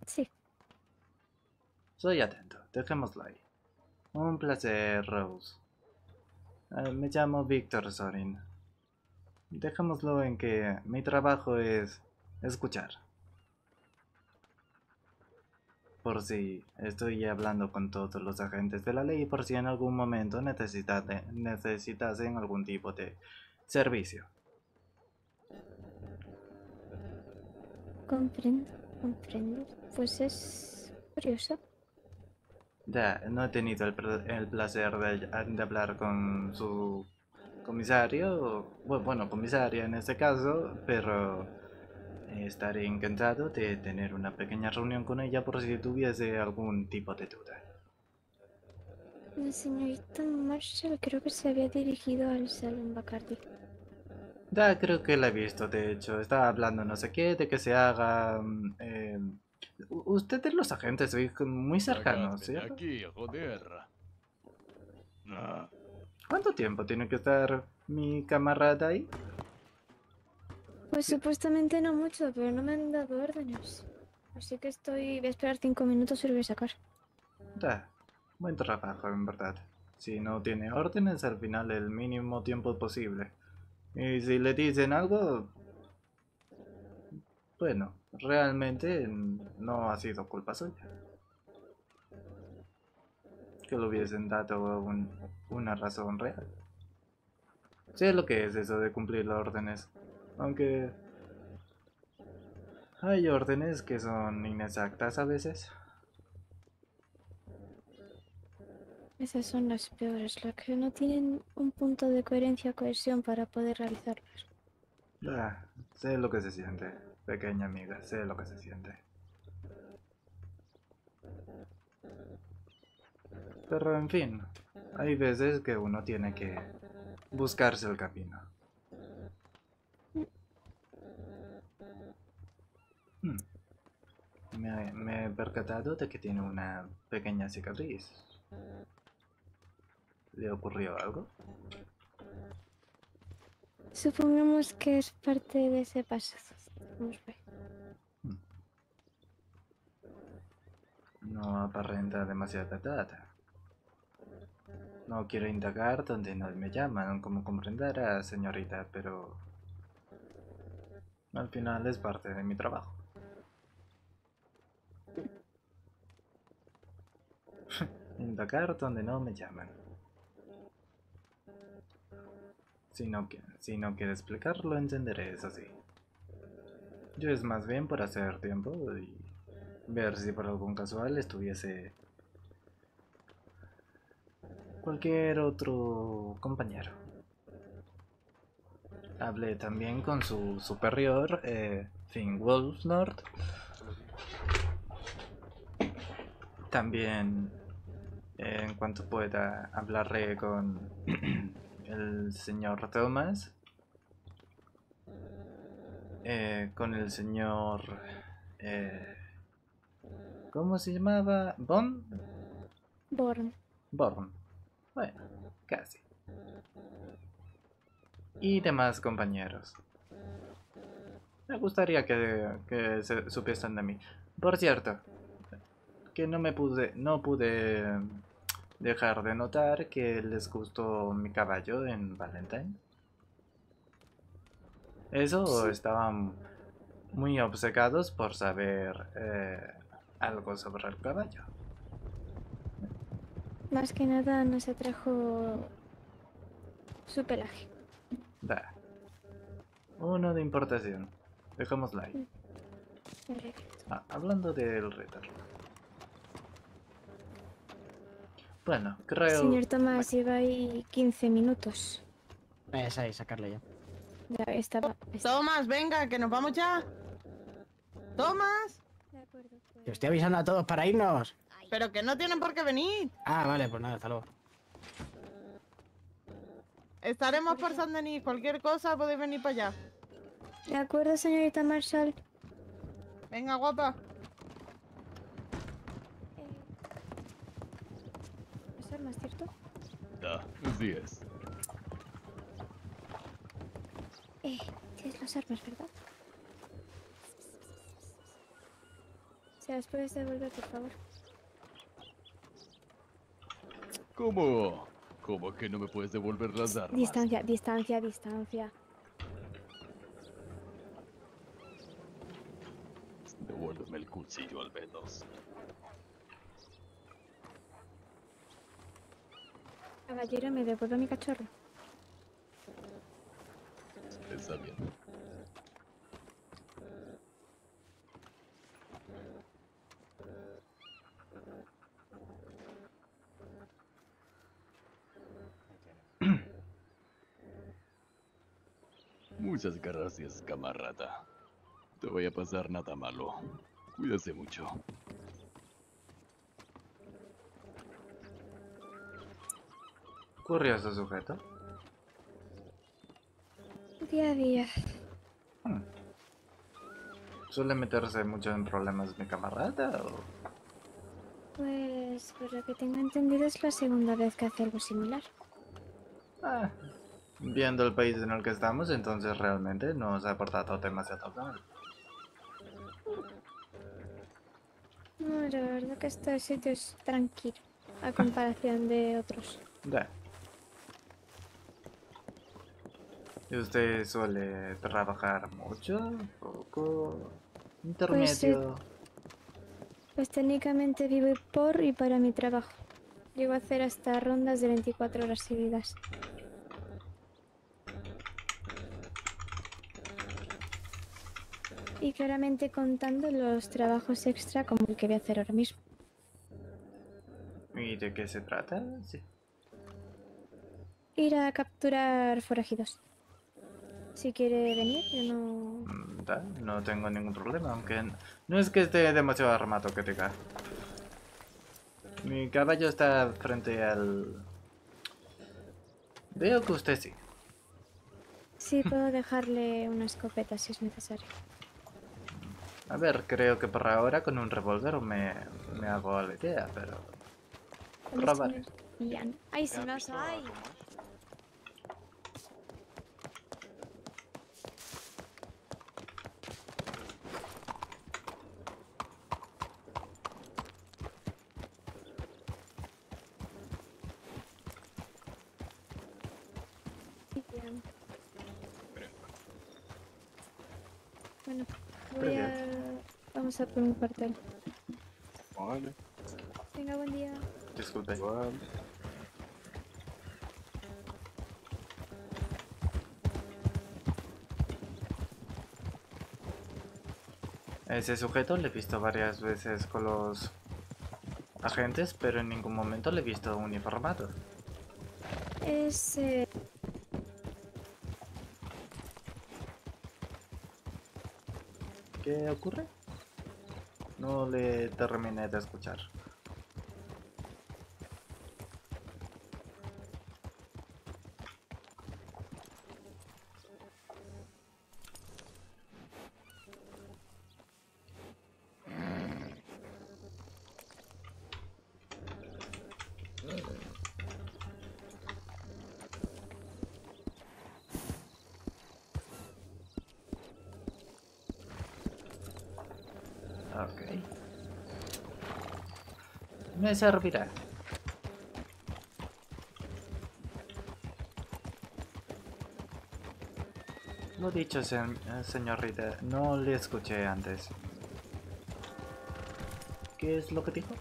Sí, Soy atento, dejémoslo ahí. Un placer, Rose. Me llamo Víctor Sorin. Dejémoslo en que mi trabajo es escuchar. Por si estoy hablando con todos los agentes de la ley, por si en algún momento necesitasen algún tipo de servicio. comprendo, comprendo. Pues es curioso. Ya, no he tenido el placer de hablar con su comisario, bueno, comisaria en este caso, pero estaré encantado de tener una pequeña reunión con ella por si tuviese algún tipo de duda. La señorita Marshall creo que se había dirigido al Salón Bacardi. Ya, creo que la he visto, de hecho, estaba hablando no sé qué, de que se haga... ustedes los agentes sois muy cercanos, Sácate de ¿cierto? aquí, joder. Ah, ¿Cuánto tiempo tiene que estar mi camarada ahí? Pues supuestamente no mucho, pero no me han dado órdenes. Así que voy a esperar 5 minutos y lo voy a sacar. Ya, buen trabajo, en verdad. Si no tiene órdenes, al final el mínimo tiempo posible. Y si le dicen algo, bueno, realmente no ha sido culpa suya. Que le hubiesen dado una razón real. Sé lo que es eso de cumplir las órdenes. Aunque hay órdenes que son inexactas a veces. Esas son las peores, las que no tienen un punto de coherencia o cohesión para poder realizarlas. Ah, sé lo que se siente, pequeña amiga, sé lo que se siente. Pero en fin, hay veces que uno tiene que buscarse el camino. Hmm, me he percatado de que tiene una pequeña cicatriz. ¿Le ocurrió algo? Supongamos que es parte de ese pasado. Vamos a ver. Hmm, no aparenta demasiada data. No quiero indagar donde no me llaman, como comprenderá, señorita, pero al final es parte de mi trabajo. Indagar donde no me llaman. Si no quiere explicarlo, entenderé, eso sí. Yo es más bien por hacer tiempo y ver si por algún casual estuviese cualquier otro compañero. Hablé también con su superior, Finn Wolfnord. También, en cuanto pueda, hablaré con el señor Thomas, con el señor... eh, ¿cómo se llamaba? ¿Bond? Born. Born. Bueno, casi. Y demás compañeros. Me gustaría que se supiesen de mí. Por cierto, que no pude dejar de notar que les gustó mi caballo en Valentine. Eso Sí. estaban muy obcecados por saber algo sobre el caballo. Más que nada nos atrajo su pelaje. Da, uno de importación. Dejémoslo ahí. Perfecto. Ah, hablando del retorno. Bueno, creo... Señor Tomás, lleva ahí 15 minutos. Es ahí, sacarle ya. Ya estaba. Tomás, venga, que nos vamos ya. Tomás. De acuerdo, pues. Te estoy avisando a todos para irnos. Pero que no tienen por qué venir. Ah, vale, pues nada, hasta luego. Estaremos por San Denis. Cualquier cosa podéis venir para allá. De acuerdo, señorita Marshall. Venga, guapa. Las armas, ¿cierto? da, así es. Tienes las armas, ¿verdad? ¿Se las puedes devolver, por favor? ¿Cómo? ¿Cómo que no me puedes devolver las armas? Distancia, distancia, distancia. Devuélveme el cuchillo al menos. Caballero, ¿me devuelve mi cachorro? Está bien. Muchas gracias, camarada. No te voy a pasar nada malo. Cuídese mucho. Curioso sujeto. Día a día. Hmm. ¿Suele meterse mucho en problemas mi camarada o...? Pues, por lo que tengo entendido, es la segunda vez que hace algo similar. Ah, viendo el país en el que estamos, entonces realmente no se ha portado demasiado mal. No, la verdad que este sitio es tranquilo, a comparación de otros. Ya. ¿Y usted suele trabajar mucho? ¿Poco? ¿Intermedio? Pues técnicamente vivo por y para mi trabajo. Llego a hacer hasta rondas de 24 horas seguidas. Y claramente contando los trabajos extra como el que voy a hacer ahora mismo. ¿Y de qué se trata? Sí. Ir a capturar forajidos. Si quiere venir, yo no... No tengo ningún problema, aunque no es que esté demasiado armado que diga. Mi caballo está frente al... Veo que usted sí. Sí, puedo dejarle una escopeta si es necesario. A ver, creo que por ahora con un revólver me hago la idea, pero... ¿Dónde Robaré. está mi Ian? ¡Ay, se me ha ¡ay! Ian. Bueno, voy a... Vamos a por un cuartel. Vale, Venga, buen día. Disculpe. igual. Ese sujeto le he visto varias veces con los agentes, pero en ningún momento le he visto uniformado. Es... ¿Qué ocurre? No le terminé de escuchar. Ok. Me servirá. Lo dicho, señorita, no le escuché antes. ¿Qué es lo que dijo?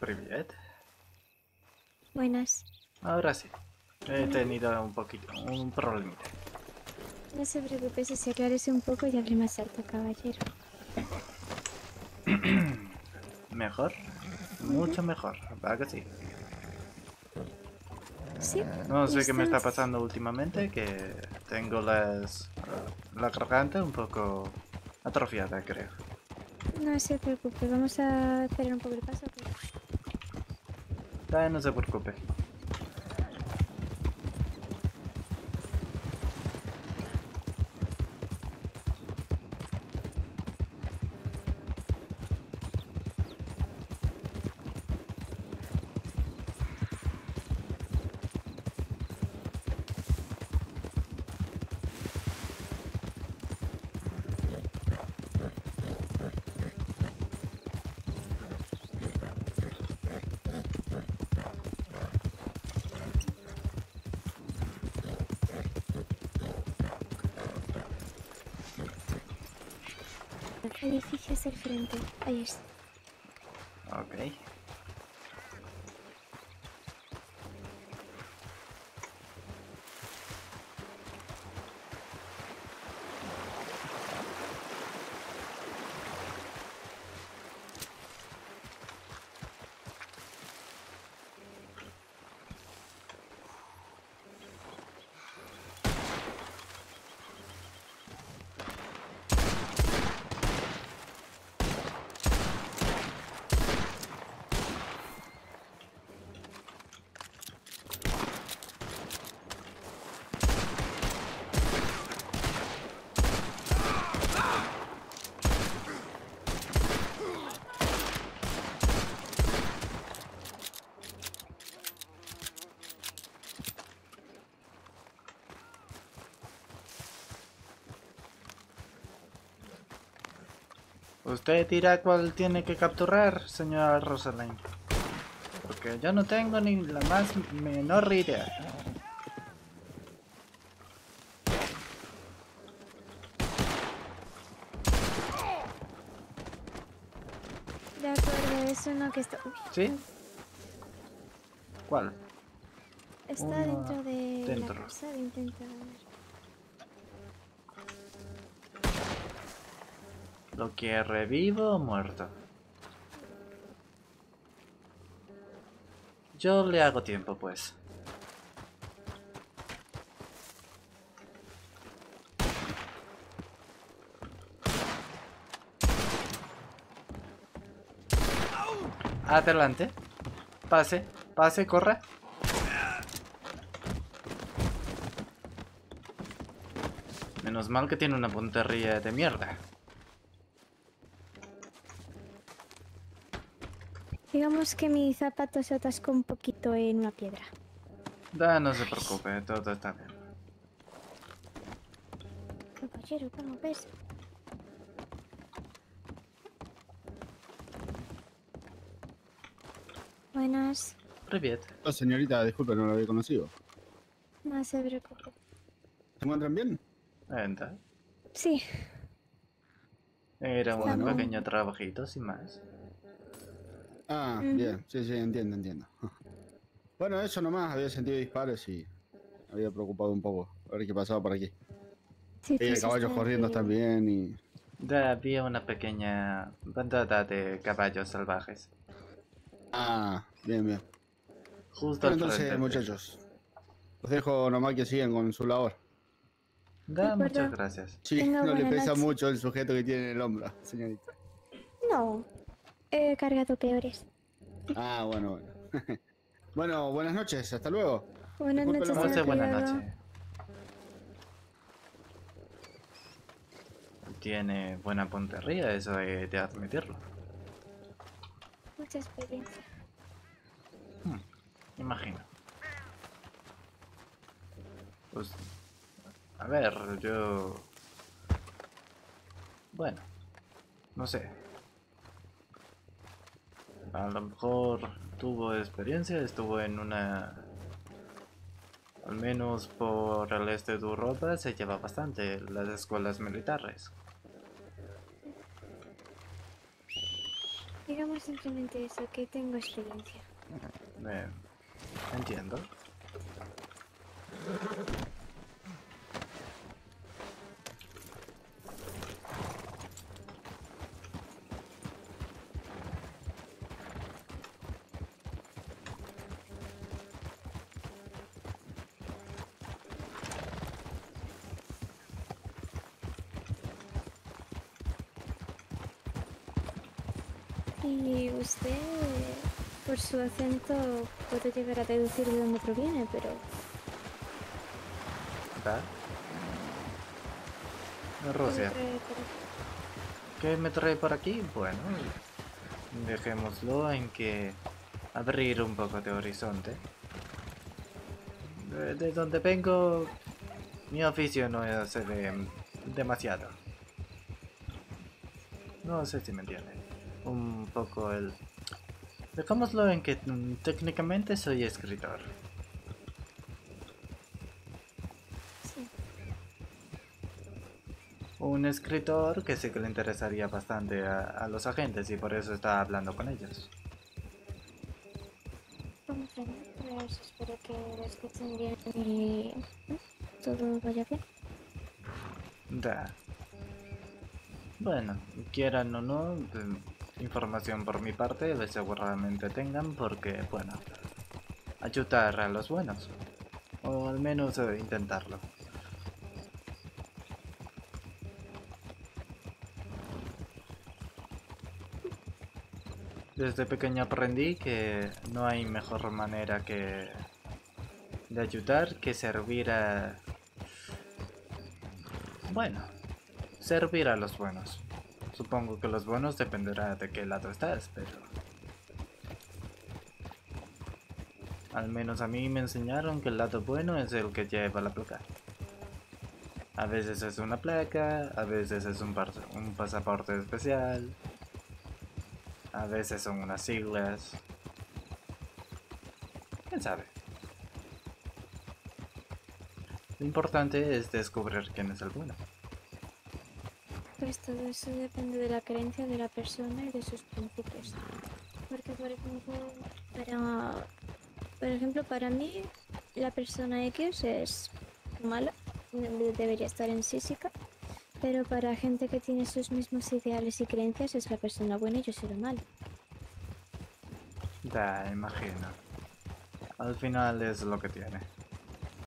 Привет. Buenas. Ahora sí. He tenido un problemita. No se preocupe, si se aclarece un poco y hable más alto, caballero. ¿Mejor? Mucho mejor, ¿verdad que sí? Sí. No sé qué me está usted- pasando últimamente, que tengo la garganta un poco atrofiada, creo. No se preocupe, vamos a esperar un poco el paso. No se preocupe. Edificios del frente. Ahí está. Ok. Usted dirá cuál tiene que capturar, señora Rosalind. Porque yo no tengo ni la más menor idea. De acuerdo, es uno que está... Uy, ¿Sí? ¿Cuál? está Uno dentro de dentro. la casa de intentar... ¿Lo quiere vivo o muerto? Yo le hago tiempo, pues. Adelante. Pase, pase, corra. Menos mal que tiene una puntería de mierda. Digamos que mi zapato se atascó un poquito en una piedra. No se preocupe, todo está bien. Caballero, ¿cómo ves? Buenas. Привет. Oh, señorita, disculpe, no la había conocido. No se preocupe. ¿Se encuentran bien? Entra. Sí, Era un Bueno. pequeño trabajito, sin más. Ah, Ujú. bien, sí, sí, entiendo. Bueno, eso nomás, había sentido disparos y me había preocupado un poco a ver qué pasaba por aquí. sí, Y el pues caballo está corriendo aquí. también y... Había una pequeña bandada de caballos salvajes. Ah, bien. Justo Bueno, al frente entonces, de... muchachos, los dejo nomás que sigan con su labor. De Muchas acuerdo. gracias. Sí, Tenga no le buena pesa noche. mucho el sujeto que tiene en el hombro, señorita. No, he cargado peores. Ah, bueno. Bueno, buenas noches, hasta luego. Buenas Disculpe la noches, Pase tenga molestia. buena cuidado. noche. Tiene buena puntería, eso hay de admitirlo. Mucha experiencia. Imagino. Pues, a ver, yo... Bueno, no sé. A lo mejor tuvo experiencia, estuvo en una... Al menos por el este de Europa se lleva bastante las escuelas militares. digamos simplemente eso, que tengo experiencia. Eh, entiendo. Y usted, por su acento, puede llegar a deducir de dónde proviene, pero ¿Va? Rusia. ¿Qué me trae por aquí? Bueno, dejémoslo en que abrir un poco de horizonte. De donde vengo, mi oficio no se ve demasiado. No sé si me entienden. Un poco el... Dejémoslo en que técnicamente soy escritor. sí. Un escritor que sé que le interesaría bastante a los agentes y por eso está hablando con ellos. Comprendo, pues espero que lo escuchen bien y todo vaya bien. Da. Bueno, quieran o no, información por mi parte seguramente tengan porque, bueno, ayudar a los buenos. O al menos intentarlo. Desde pequeño aprendí que no hay mejor manera que de ayudar que servir a... Bueno, servir a los buenos. Supongo que los buenos dependerá de qué lado estás, pero... Al menos a mí me enseñaron que el lado bueno es el que lleva la placa. A veces es una placa, a veces es un pasaporte especial, a veces son unas siglas. ¿Quién sabe? Lo importante es descubrir quién es el bueno. Pues todo eso depende de la creencia de la persona y de sus principios. Porque, por ejemplo, para mí, la persona X es mala, debería estar en física, pero para gente que tiene sus mismos ideales y creencias es la persona buena y yo soy la mala. Da, imagino. Al final es lo que tiene.